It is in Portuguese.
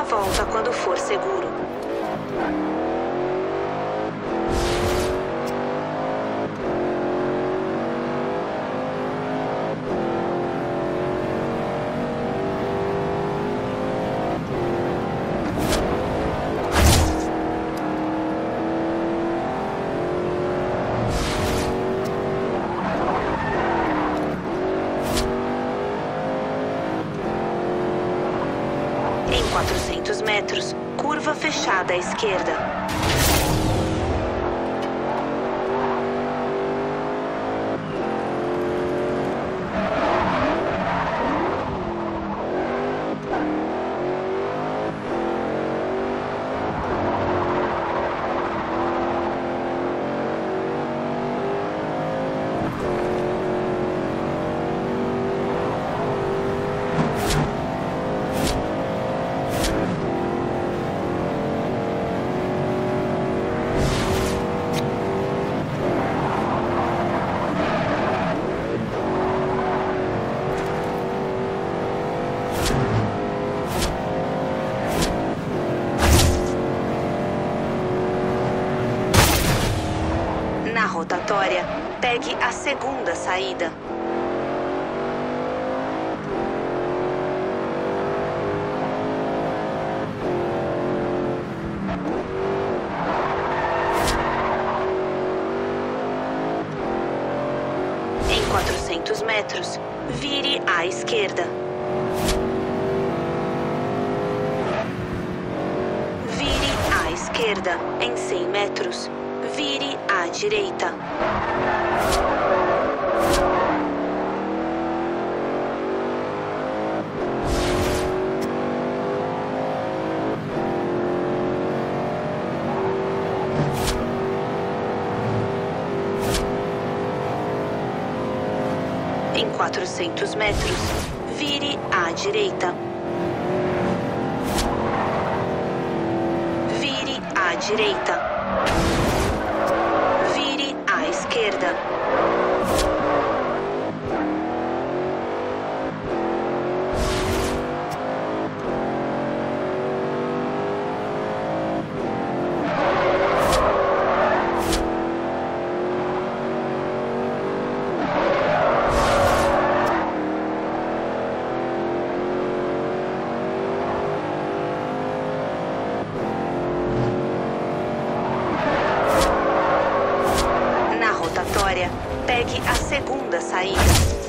volta quando for seguro. Em 400 metros, curva fechada à esquerda. Na rotatória, pegue a segunda saída. Em 400 metros, vire à esquerda. Vire à esquerda. Em 100 metros, vire à direita. Em 400 metros, vire à direita. Vire à direita. Vire à esquerda. Na rotatória, pegue a segunda saída.